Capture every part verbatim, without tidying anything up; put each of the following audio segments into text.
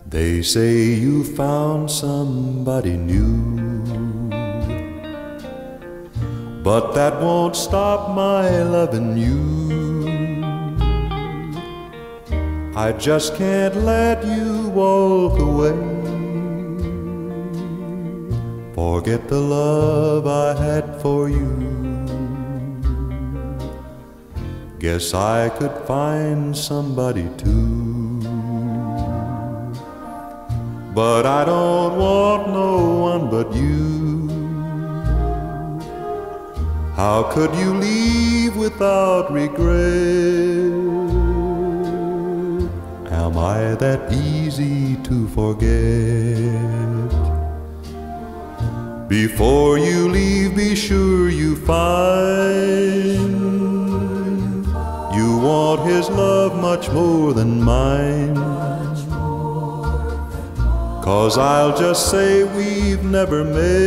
They say you found somebody new, but that won't stop my loving you. I just can't let you walk away. Forget the love I had for you. Guess I could find somebody too. But I don't want no one but you. How could you leave without regret? Am I that easy to forget? Before you leave, be sure you find you want his love much more than mine. 'Cause I'll just say we've never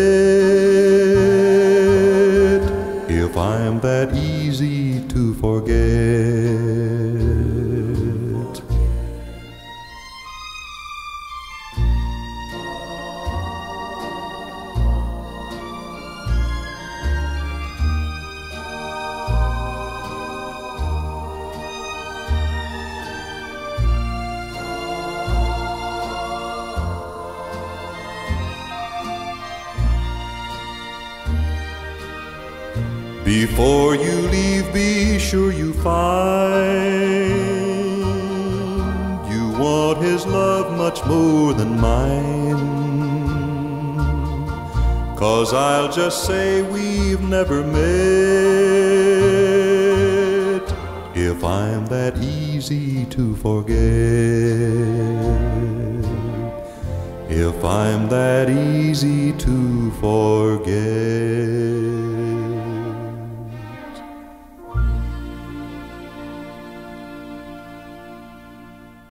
met if I'm that easy to forget. Before you leave, be sure you find you want his love much more than mine. 'Cause I'll just say we've never met if I'm that easy to forget. If I'm that easy to forget.